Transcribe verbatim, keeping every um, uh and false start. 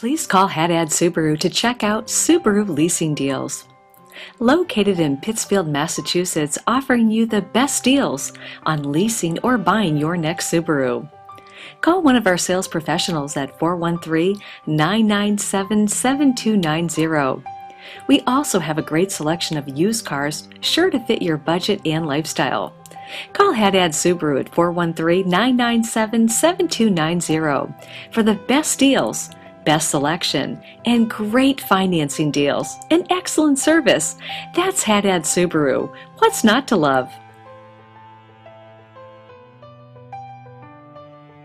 Please call Haddad Subaru to check out Subaru Leasing deals. Located in Pittsfield, Massachusetts, offering you the best deals on leasing or buying your next Subaru. Call one of our sales professionals at four one three, nine nine seven, seven two nine zero. We also have a great selection of used cars sure to fit your budget and lifestyle. Call Haddad Subaru at four one three, nine nine seven, seven two nine zero for the best deals, best selection, and great financing deals and excellent service. That's Haddad Subaru. What's not to love?